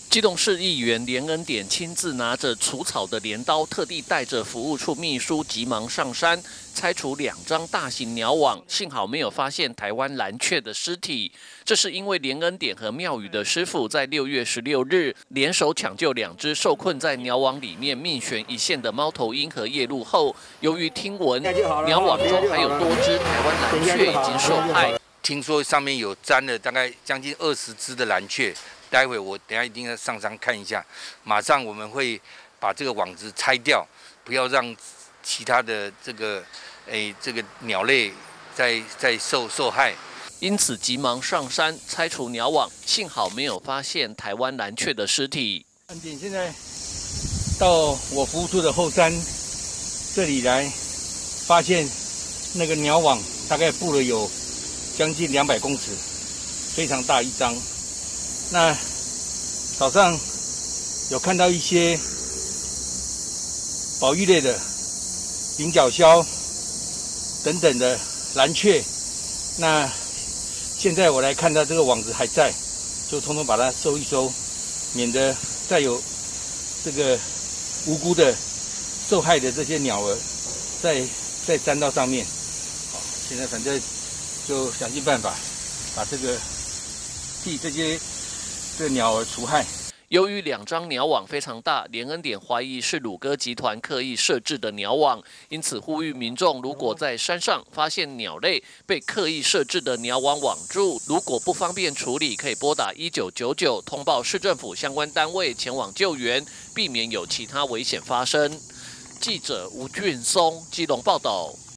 基隆市议员连恩典亲自拿着除草的镰刀，特地带着服务处秘书急忙上山拆除2张大型鸟网，幸好没有发现台湾蓝雀的尸体。这是因为连恩典和庙宇的师傅在6月16日联手抢救2只受困在鸟网里面命悬一线的猫头鹰和夜鹭后，由于听闻鸟网中还有多只台湾蓝雀已经受害， 听说上面有粘了大概将近20只的蓝雀。 待会我等一下一定要上山看一下，马上我们会把这个网子拆掉，不要让其他的这个鸟类再受害。 因此急忙上山拆除鸟网，幸好没有发现台湾蓝雀的尸体。 案件现在到我服务处的后山这里来，发现那个鸟网大概布了有将近200公尺，非常大一张。 那早上有看到一些保育类的菱角鸮等等的蓝雀，那现在我来看到这个网子还在，就通通把它收一收，免得再有这个无辜的受害的这些鸟儿再粘到上面。好，现在反正就想尽办法把这个替这鸟儿除害。 由于2张鸟网非常大，连恩典怀疑是鲁哥集团刻意设置的鸟网，因此呼吁民众如果在山上发现鸟类被刻意设置的鸟网网住，如果不方便处理，可以拨打1999通报市政府相关单位前往救援，避免有其他危险发生。记者吴俊松基隆报道。